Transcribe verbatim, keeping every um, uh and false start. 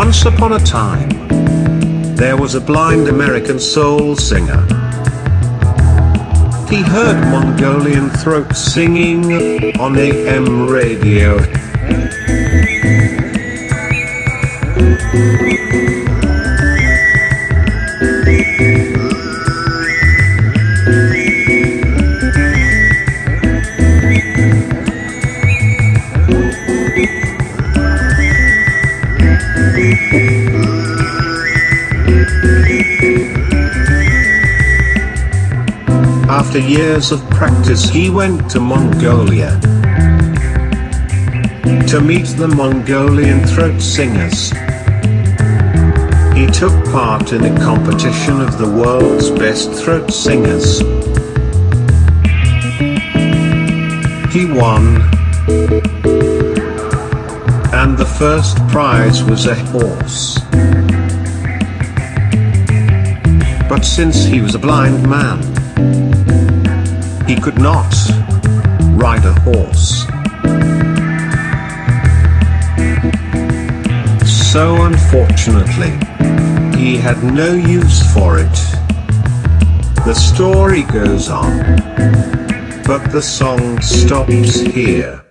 Once upon a time, there was a blind American soul singer. He heard Mongolian throat singing on A M radio. After years of practice, he went to Mongolia to meet the Mongolian throat singers. He took part in a competition of the world's best throat singers. He won, and the first prize was a horse. But since he was a blind man, he could not ride a horse. So unfortunately, he had no use for it. The story goes on, but the song stops here.